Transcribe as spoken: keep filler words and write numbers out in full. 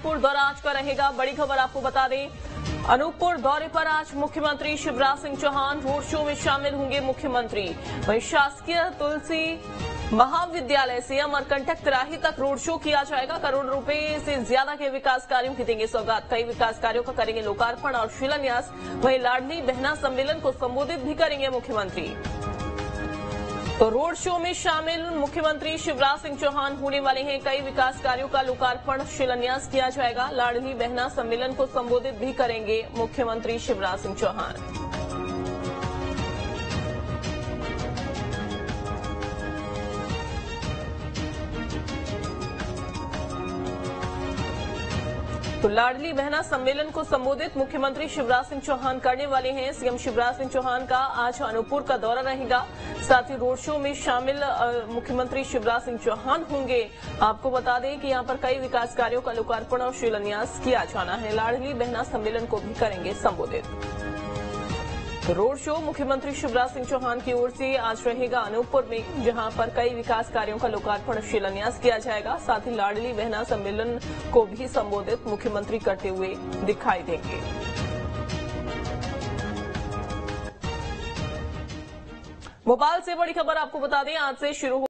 अनूपपुर दौरा आज का रहेगा। बड़ी खबर आपको बता दें, अनूपपुर दौरे पर आज मुख्यमंत्री शिवराज सिंह चौहान रोड शो में शामिल होंगे मुख्यमंत्री। वहीं शासकीय तुलसी महाविद्यालय से अमरकंटक तिराही तक रोड शो किया जाएगा। करोड़ रुपए से ज्यादा के विकास कार्यों की देंगे सौगात। कई विकास कार्यों का करेंगे लोकार्पण और शिलान्यास। वहीं लाडली बहना सम्मेलन को संबोधित भी करेंगे मुख्यमंत्री। तो रोड शो में शामिल मुख्यमंत्री शिवराज सिंह चौहान होने वाले हैं। कई विकास कार्यों का लोकार्पण शिलान्यास किया जाएगा। लाडली बहना सम्मेलन को संबोधित भी करेंगे मुख्यमंत्री शिवराज सिंह चौहान। तो लाडली बहना सम्मेलन को संबोधित मुख्यमंत्री शिवराज सिंह चौहान करने वाले हैं। सीएम शिवराज सिंह चौहान का आज अनूपपुर का दौरा रहेगा। साथ ही रोड शो में शामिल मुख्यमंत्री शिवराज सिंह चौहान होंगे। आपको बता दें कि यहां पर कई विकास कार्यों का लोकार्पण और शिलान्यास किया जाना है। लाडली बहना सम्मेलन को भी करेंगे संबोधित। तो रोड शो मुख्यमंत्री शिवराज सिंह चौहान की ओर से आज रहेगा अनूपपुर में, जहां पर कई विकास कार्यों का लोकार्पण और शिलान्यास किया जाएगा। साथ ही लाडली बहना सम्मेलन को भी संबोधित मुख्यमंत्री करते हुए दिखाई देंगे। भोपाल से बड़ी खबर आपको बता दें, आज से शुरू